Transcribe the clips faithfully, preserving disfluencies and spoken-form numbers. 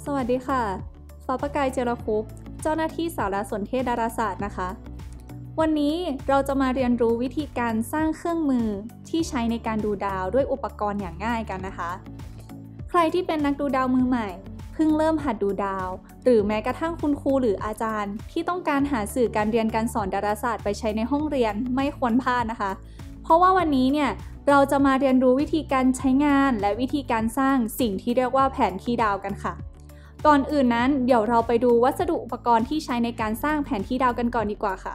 วัสดีค่ะฟ้าประกายเจรคุปต์เจ้าหน้าที่สารสนเทศดาราศาสตร์นะคะวันนี้เราจะมาเรียนรู้วิธีการสร้างเครื่องมือที่ใช้ในการดูดาวด้วยอุปกรณ์อย่างง่ายกันนะคะใครที่เป็นนักดูดาวมือใหม่เพิ่งเริ่มหัดดูดาวหรือแม้กระทั่งคุณครูหรืออาจารย์ที่ต้องการหาสื่อการเรียนการสอนดาราศาสตร์ไปใช้ในห้องเรียนไม่ควรพลาดนะคะเพราะว่าวันนี้เนี่ยเราจะมาเรียนรู้วิธีการใช้งานและวิธีการสร้างสิ่งที่เรียกว่าแผนที่ดาวกันค่ะก่อนอื่นนั้นเดี๋ยวเราไปดูวัสดุอุปกรณ์ที่ใช้ในการสร้างแผนที่ดาวกันก่อนดีกว่าค่ะ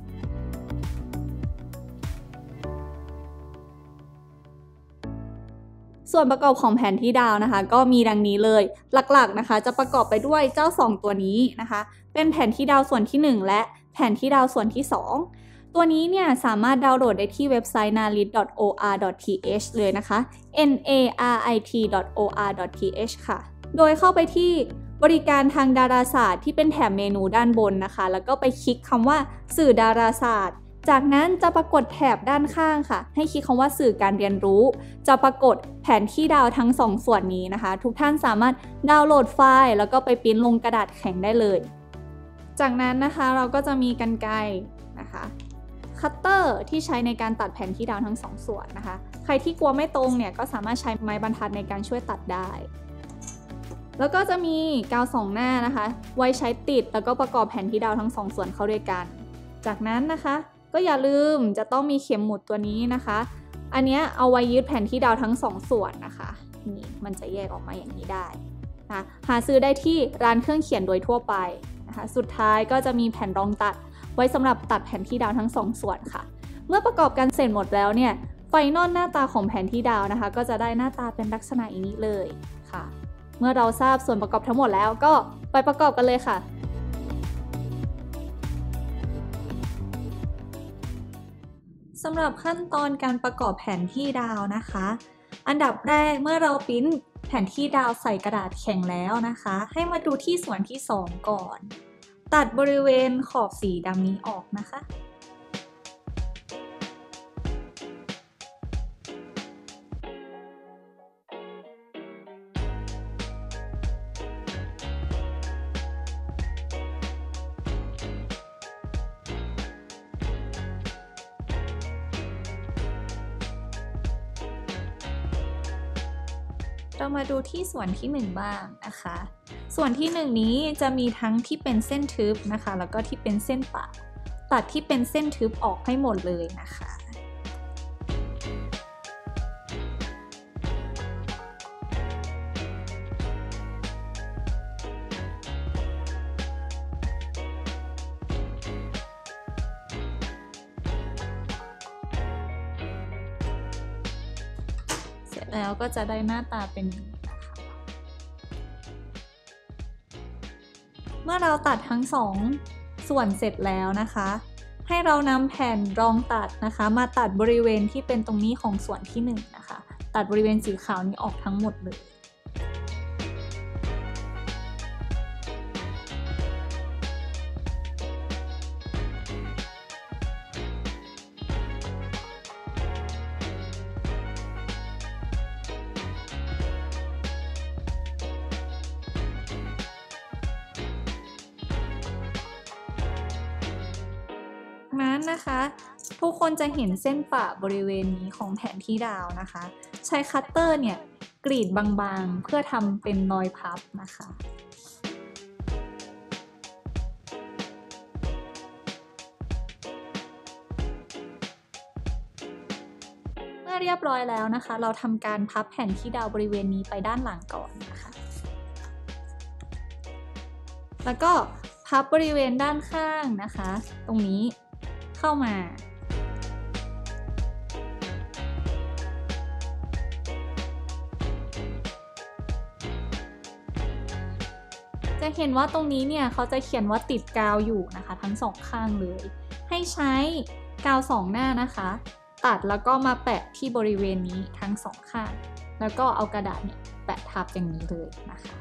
ส่วนประกอบของแผนที่ดาวนะคะก็มีดังนี้เลยหลักๆนะคะจะประกอบไปด้วยเจ้าสองตัวนี้นะคะเป็นแผนที่ดาวส่วนที่หนึ่งและแผนที่ดาวส่วนที่สองตัวนี้เนี่ยสามารถดาวน์โหลดได้ที่เว็บไซต์ นาริต ดอท โอ อาร์ ดอท ที เอช เลยนะคะ เอ็น เอ อาร์ ไอ ที ดอท โอ อาร์ ดอท ที เอช ค่ะโดยเข้าไปที่บริการทางดาราศาสตร์ที่เป็นแถบเมนูด้านบนนะคะแล้วก็ไปคลิกคำว่าสื่อดาราศาสตร์จากนั้นจะปรากฏแถบด้านข้างค่ะให้คลิกคำว่าสื่อการเรียนรู้จะปรากฏแผนที่ดาวทั้งสองส่วนนี้นะคะทุกท่านสามารถดาวน์โหลดไฟล์แล้วก็ไปปริ้นลงกระดาษแข็งได้เลยจากนั้นนะคะเราก็จะมีกรรไกรนะคะคัตเตอร์ที่ใช้ในการตัดแผนที่ดาวทั้งสองส่วนนะคะใครที่กลัวไม่ตรงเนี่ยก็สามารถใช้ไม้บรรทัดในการช่วยตัดได้แล้วก็จะมีกาวสองหน้านะคะไว้ใช้ติดแล้วก็ประกอบแผนที่ดาวทั้งสองส่วนเข้าด้วยกันจากนั้นนะคะก็อย่าลืมจะต้องมีเข็มหมุดตัวนี้นะคะอันนี้เอาไว้ยึดแผนที่ดาวทั้งสองส่วนนะคะนี่มันจะแยกออกมาอย่างนี้ได้นะหาซื้อได้ที่ร้านเครื่องเขียนโดยทั่วไปนะคะสุดท้ายก็จะมีแผ่นรองตัดไว้สำหรับตัดแผนที่ดาวทั้งสองส่วนค่ะเมื่อประกอบกันเสร็จหมดแล้วเนี่ยไฟนอลหน้าตาของแผนที่ดาวนะคะก็จะได้หน้าตาเป็นลักษณะอย่างนี้เลยค่ะเมื่อเราทราบส่วนประกอบทั้งหมดแล้วก็ไปประกอบกันเลยค่ะสำหรับขั้นตอนการประกอบแผนที่ดาวนะคะอันดับแรกเมื่อเราปริ้นแผนที่ดาวใส่กระดาษแข็งแล้วนะคะให้มาดูที่ส่วนที่สองก่อนตัดบริเวณขอบสีดำนี้ออกนะคะเรามาดูที่ส่วนที่หนึ่งบ้างนะคะส่วนที่หนึ่งนี้จะมีทั้งที่เป็นเส้นทึบนะคะแล้วก็ที่เป็นเส้นปะตัดที่เป็นเส้นทึบออกให้หมดเลยนะคะแล้วก็จะได้หน้าตาเป็นอย่างนี้นะคะเมื่อเราตัดทั้งสองส่วนเสร็จแล้วนะคะให้เรานำแผ่นรองตัดนะคะมาตัดบริเวณที่เป็นตรงนี้ของส่วนที่หนึ่งนะคะตัดบริเวณสีขาวนี้ออกทั้งหมดเลยนั้นนะคะทุกคนจะเห็นเส้นปะบริเวณนี้ของแผนที่ดาวนะคะใช้คัตเตอร์เนี่ยกรีดบางๆเพื่อทำเป็นรอยพับนะคะเมื่อเรียบร้อยแล้วนะคะเราทำการพับแผนที่ดาวบริเวณนี้ไปด้านหลังก่อนนะคะแล้วก็พับบริเวณด้านข้างนะคะตรงนี้เข้ามาจะเห็นว่าตรงนี้เนี่ยเขาจะเขียนว่าติดกาวอยู่นะคะทั้งสองข้างเลยให้ใช้กาวสองหน้านะคะตัดแล้วก็มาแปะที่บริเวณนี้ทั้งสองข้างแล้วก็เอากระดาษเนี่ยแปะทับอย่างนี้เลยนะคะ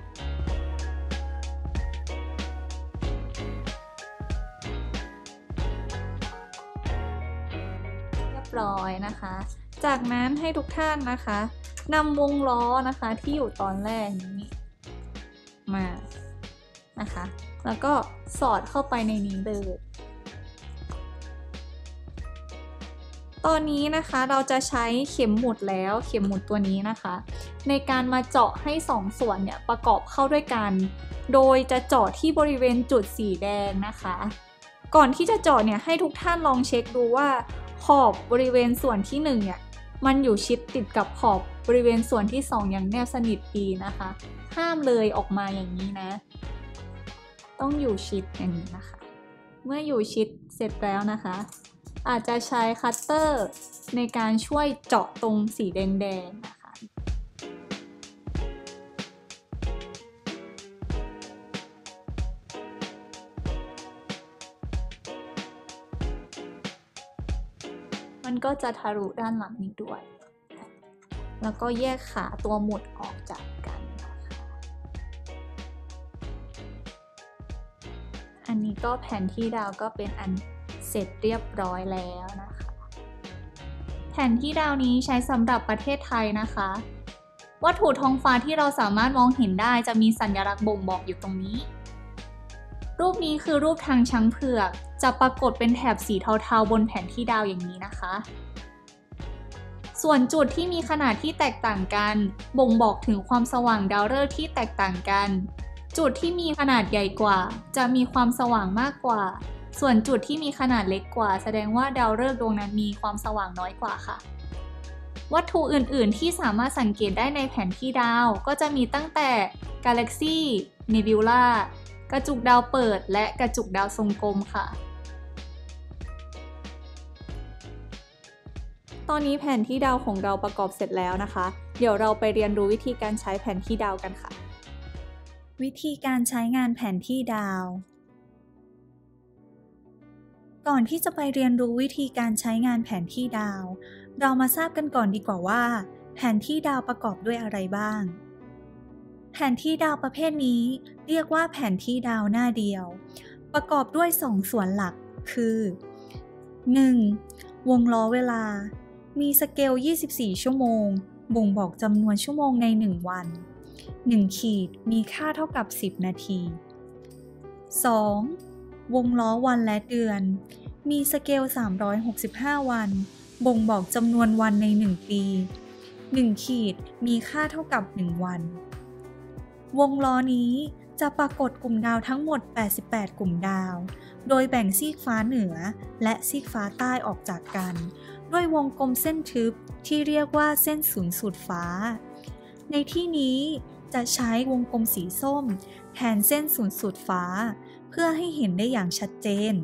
ร้อยนะคะจากนั้นให้ทุกท่านนะคะนำวงล้อนะคะที่อยู่ตอนแรกนี้มานะคะแล้วก็สอดเข้าไปในนี้เลยตอนนี้นะคะเราจะใช้เข็มหมุดแล้วเข็มหมุดตัวนี้นะคะในการมาเจาะให้สองส่วนเนี่ยประกอบเข้าด้วยกันโดยจะเจาะที่บริเวณจุดสีแดงนะคะก่อนที่จะเจาะเนี่ยให้ทุกท่านลองเช็คดูว่าขอบบริเวณส่วนที่หนึ่งเนี่ยมันอยู่ชิดติดกับขอบบริเวณส่วนที่สองอย่างแนบสนิทดีนะคะห้ามเลยออกมาอย่างนี้นะต้องอยู่ชิดอย่างนี้นะคะเมื่ออยู่ชิดเสร็จแล้วนะคะอาจจะใช้คัตเตอร์ในการช่วยเจาะตรงสีแดงๆนะคะมันก็จะทะลุด้านหลังนี้ด้วยแล้วก็แยกขาตัวหมุดออกจากกันนะคะอันนี้ก็แผนที่ดาวก็เป็นอันเสร็จเรียบร้อยแล้วนะคะแผนที่ดาวนี้ใช้สำหรับประเทศไทยนะคะวัตถุท้องฟ้าที่เราสามารถมองเห็นได้จะมีสัญลักษณ์บ่งบอกอยู่ตรงนี้รูปนี้คือรูปทางช้างเผือกจะปรากฏเป็นแถบสีเทาๆบนแผนที่ดาวอย่างนี้นะคะส่วนจุดที่มีขนาดที่แตกต่างกันบ่งบอกถึงความสว่างดาวฤกษ์ที่แตกต่างกันจุดที่มีขนาดใหญ่กว่าจะมีความสว่างมากกว่าส่วนจุดที่มีขนาดเล็กกว่าแสดงว่าดาวฤกษ์ดวงนั้นมีความสว่างน้อยกว่าค่ะวัตถุอื่นๆที่สามารถสังเกตได้ในแผนที่ดาวก็จะมีตั้งแต่กาแล็กซี่เนบิวลากระจุกดาวเปิดและกระจุกดาวทรงกลมค่ะตอนนี้แผนที่ดาวของเราประกอบเสร็จแล้วนะคะเดี๋ยวเราไปเรียนรู้วิธีการใช้แผนที่ดาวกันค่ะวิธีการใช้งานแผนที่ดาวก่อนที่จะไปเรียนรู้วิธีการใช้งานแผนที่ดาวเรามาทราบกันก่อนดีกว่าว่าแผนที่ดาวประกอบด้วยอะไรบ้างแผนที่ดาวประเภทนี้เรียกว่าแผนที่ดาวหน้าเดียวประกอบด้วยสองส่วนหลักคือ หนึ่ง. วงล้อเวลามีสเกลยี่สิบสี่ชั่วโมงบ่งบอกจำนวนชั่วโมงในหนึ่งวันหนึ่งขีดมีค่าเท่ากับสิบนาที สอง. วงล้อวันและเดือนมีสเกลสามร้อยหกสิบห้าวันบ่งบอกจำนวนวันในหนึ่งปีหนึ่งขีดมีค่าเท่ากับหนึ่งวันวงล้อนี้จะปรากฏกลุ่มดาวทั้งหมดแปดสิบแปดกลุ่มดาวโดยแบ่งซีกฟ้าเหนือและซีกฟ้าใต้ออกจากกันด้วยวงกลมเส้นทึบที่เรียกว่าเส้นศูนย์สูตรฟ้าในที่นี้จะใช้วงกลมสีส้มแทนเส้นศูนย์สูตรฟ้าเพื่อให้เห็นได้อย่างชัดเจน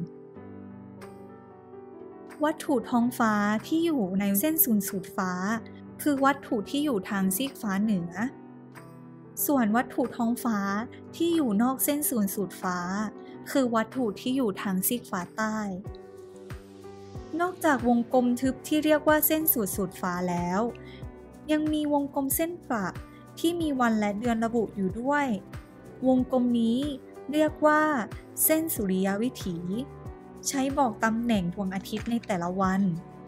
วัตถุท้องฟ้าที่อยู่ในเส้นศูนย์สูตรฟ้าคือวัตถุที่อยู่ทางซีกฟ้าเหนือส่วนวัตถุท้องฟ้าที่อยู่นอกเส้นศูนย์สูตรฟ้าคือวัตถุที่อยู่ทางซีกฟ้าใต้นอกจากวงกลมทึบที่เรียกว่าเส้นศูนย์สูตรฟ้าแล้วยังมีวงกลมเส้นประที่มีวันและเดือนระบุอยู่ด้วยวงกลมนี้เรียกว่าเส้นสุริยวิถีใช้บอกตำแหน่งดวงอาทิตย์ในแต่ละวัน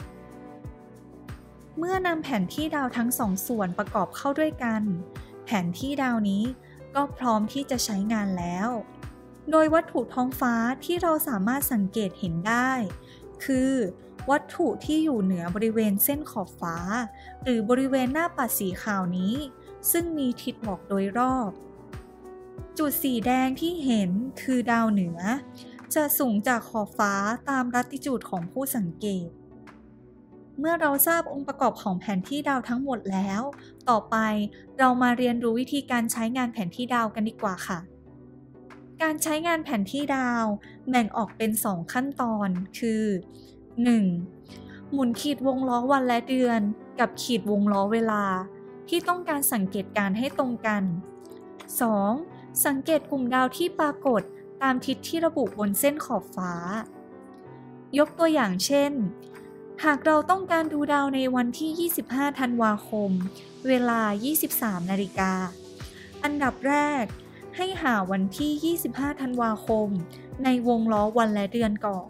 เมื่อนำแผนที่ดาวทั้งสองส่วนประกอบเข้าด้วยกันแผนที่ดาวนี้ก็พร้อมที่จะใช้งานแล้วโดยวัตถุท้องฟ้าที่เราสามารถสังเกตเห็นได้คือวัตถุที่อยู่เหนือบริเวณเส้นขอบฟ้าหรือบริเวณหน้าปัดสีขาวนี้ซึ่งมีทิศบอกโดยรอบจุดสีแดงที่เห็นคือดาวเหนือจะสูงจากขอบฟ้าตามลัติจูดของผู้สังเกตเมื่อเราทราบองค์ประกอบของแผนที่ดาวทั้งหมดแล้วต่อไปเรามาเรียนรู้วิธีการใช้งานแผนที่ดาวกันดีกว่าค่ะการใช้งานแผนที่ดาวแบ่งออกเป็นสองขั้นตอนคือ หนึ่ง. หมุนขีดวงล้อวันและเดือนกับขีดวงล้อเวลาที่ต้องการสังเกตการให้ตรงกัน สอง. สังเกตกลุ่มดาวที่ปรากฏตามทิศที่ระบุบนเส้นขอบฟ้ายกตัวอย่างเช่นหากเราต้องการดูดาวในวันที่ยี่สิบห้าธันวาคมเวลา ยี่สิบสามนาฬิกาอันดับแรกให้หาวันที่ยี่สิบห้าธันวาคมในวงล้อวันและเดือนก่อน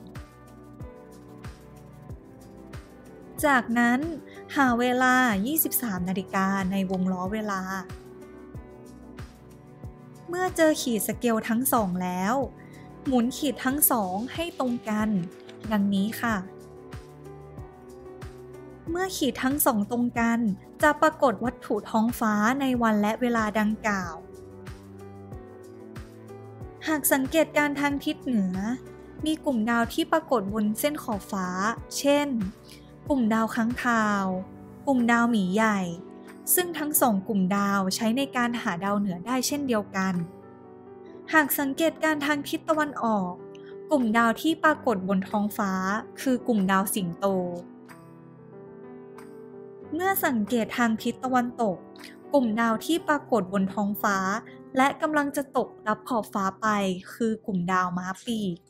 จากนั้นหาเวลา ยี่สิบสามนาฬิกาในวงล้อเวลาเมื่อเจอขีดสเกลทั้งสองแล้วหมุนขีดทั้งสองให้ตรงกันดังนี้ค่ะเมื่อขีดทั้งสองตรงกันจะปรากฏวัตถุท้องฟ้าในวันและเวลาดังกล่าวหากสังเกตการทางทิศเหนือมีกลุ่มดาวที่ปรากฏบนเส้นขอบฟ้าเช่นกลุ่มดาวค้างคาวกลุ่มดาวหมีใหญ่ซึ่งทั้งสองกลุ่มดาวใช้ในการหาดาวเหนือได้เช่นเดียวกันหากสังเกตการทางทิศตะวันออกกลุ่มดาวที่ปรากฏบนท้องฟ้าคือกลุ่มดาวสิงโตเมื่อสังเกตทางทิศตะวันตกกลุ่มดาวที่ปรากฏบนท้องฟ้าและกำลังจะตกรับขอบฟ้าไปคือกลุ่มดาวม้าปีก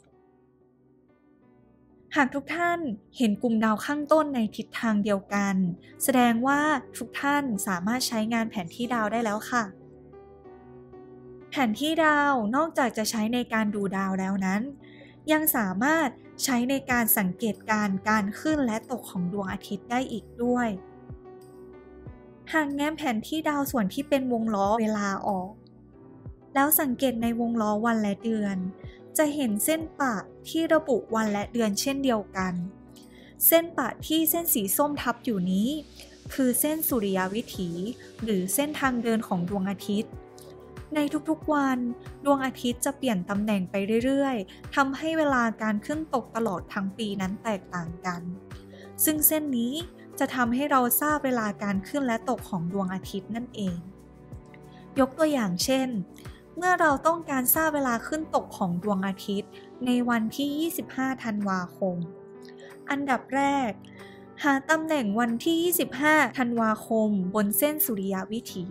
หากทุกท่านเห็นกลุ่มดาวข้างต้นในทิศทางเดียวกันแสดงว่าทุกท่านสามารถใช้งานแผนที่ดาวได้แล้วค่ะแผนที่ดาวนอกจากจะใช้ในการดูดาวแล้วนั้นยังสามารถใช้ในการสังเกตการณ์การขึ้นและตกของดวงอาทิตย์ได้อีกด้วยหากแง้มแผนที่ดาวส่วนที่เป็นวงล้อเวลาออกแล้วสังเกตในวงล้อวันและเดือนจะเห็นเส้นปะที่ระบุวันและเดือนเช่นเดียวกันเส้นปะที่เส้นสีส้มทับอยู่นี้คือเส้นสุริยวิถีหรือเส้นทางเดินของดวงอาทิตย์ในทุกๆวันดวงอาทิตย์จะเปลี่ยนตำแหน่งไปเรื่อยๆทำให้เวลาการขึ้นตกตลอดทั้งปีนั้นแตกต่างกันซึ่งเส้นนี้จะทำให้เราทราบเวลาการขึ้นและตกของดวงอาทิตย์นั่นเองยกตัวอย่างเช่นเมื่อเราต้องการทราบเวลาขึ้นตกของดวงอาทิตย์ในวันที่ยี่สิบห้าธันวาคมอันดับแรกหาตำแหน่งวันที่ยี่สิบห้าธันวาคมบนเส้นสุริยวิถี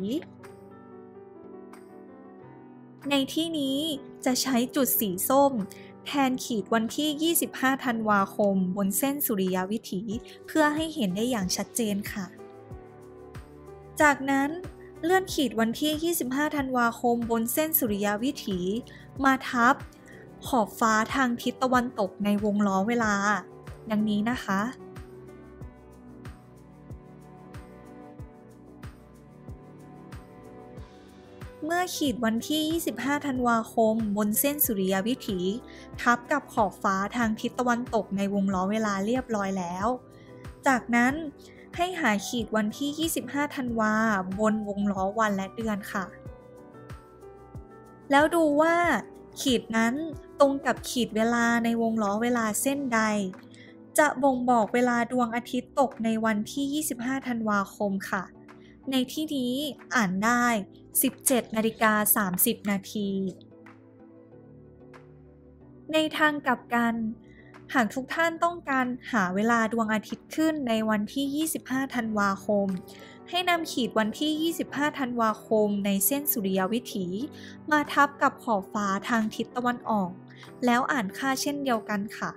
ในที่นี้จะใช้จุดสีส้มแทนขีดวันที่ยี่สิบห้าธันวาคมบนเส้นสุริยวิถีเพื่อให้เห็นได้อย่างชัดเจนค่ะจากนั้นเลื่อนขีดวันที่ยี่สิบห้าธันวาคมบนเส้นสุริยวิถีมาทับขอบฟ้าทางทิศตะวันตกในวงล้อเวลาดังนี้นะคะเมื่อขีดวันที่ยี่สิบห้าธันวาคมบนเส้นสุริยวิถีทับกับขอบฟ้าทางทิศตะวันตกในวงล้อเวลาเรียบร้อยแล้วจากนั้นให้หาขีดวันที่ยี่สิบห้าธันวาบนวงล้อวันและเดือนค่ะแล้วดูว่าขีดนั้นตรงกับขีดเวลาในวงล้อเวลาเส้นใดจะบ่งบอกเวลาดวงอาทิตย์ตกในวันที่ยี่สิบห้าธันวาคมค่ะในที่นี้อ่านได้สิบเจ็ดนาฬิกาสามสิบนาทีในทางกลับกันหากทุกท่านต้องการหาเวลาดวงอาทิตย์ขึ้นในวันที่ยี่สิบห้าธันวาคมให้นำขีดวันที่ยี่สิบห้าธันวาคมในเส้นสุริยวิถีมาทับกับขอบฟ้าทางทิศตะวันออกแล้วอ่านค่าเช่นเดียวกันค่ะ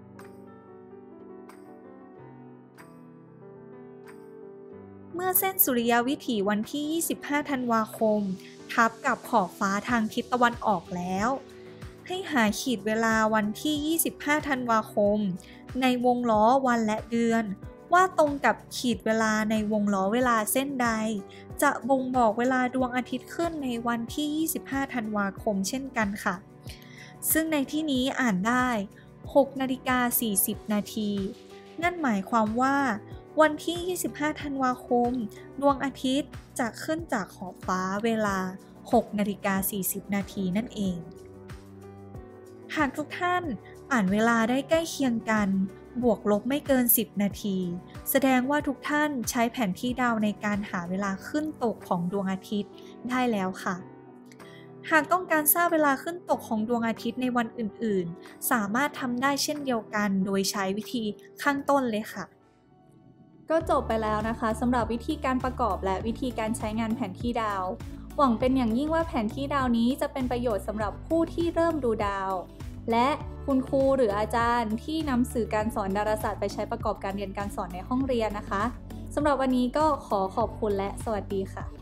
เมื่อเส้นสุริยวิถีวันที่ยี่สิบห้าธันวาคมทับกับขอบฟ้าทางทิศตะวันออกแล้วให้หาขีดเวลาวันที่ยี่สิบห้าธันวาคมในวงล้อวันและเดือนว่าตรงกับขีดเวลาในวงล้อเวลาเส้นใดจะบ่งบอกเวลาดวงอาทิตย์ขึ้นในวันที่ยี่สิบห้าธันวาคมเช่นกันค่ะซึ่งในที่นี้อ่านได้หกนาฬิกาสี่สิบนาทีนั่นหมายความว่าวันที่ยี่สิบห้าธันวาคมดวงอาทิตย์จะขึ้นจากขอบฟ้าเวลาหกนาฬิกาสี่สิบนาทีนั่นเองหากทุกท่านอ่านเวลาได้ใกล้เคียงกันบวกลบไม่เกินสิบนาทีแสดงว่าทุกท่านใช้แผนที่ดาวในการหาเวลาขึ้นตกของดวงอาทิตย์ได้แล้วค่ะหากต้องการทราบเวลาขึ้นตกของดวงอาทิตย์ในวันอื่นๆสามารถทำได้เช่นเดียวกันโดยใช้วิธีข้างต้นเลยค่ะก็จบไปแล้วนะคะสำหรับวิธีการประกอบและวิธีการใช้งานแผนที่ดาวหวังเป็นอย่างยิ่งว่าแผนที่ดาวนี้จะเป็นประโยชน์สำหรับผู้ที่เริ่มดูดาวและคุณครูหรืออาจารย์ที่นำสื่อการสอนดาราศาสตร์ไปใช้ประกอบการเรียนการสอนในห้องเรียนนะคะสำหรับวันนี้ก็ขอขอบคุณและสวัสดีค่ะ